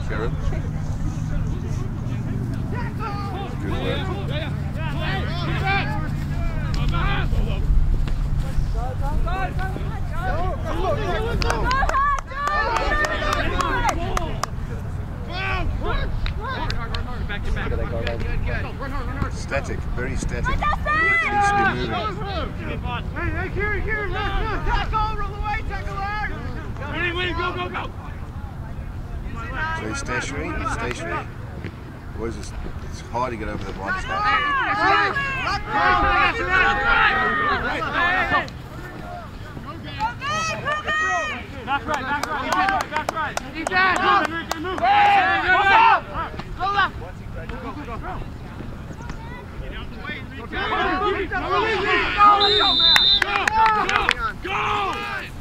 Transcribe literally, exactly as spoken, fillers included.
Karen. Good work. Static, very static. Needs to be moving. Hey, hey, Kieran, Kieran, tackle, roll away, tackle hard. Ready, ready, go, go, go. So he's stationary, stationary. Boys, it's, it's hard to get over the blind spot. That's right, that's right, that's right. Keep that. Move, move. Hey, go left. Go left. Go, go, go. Get out the way. Go, go, go. Go, go, go.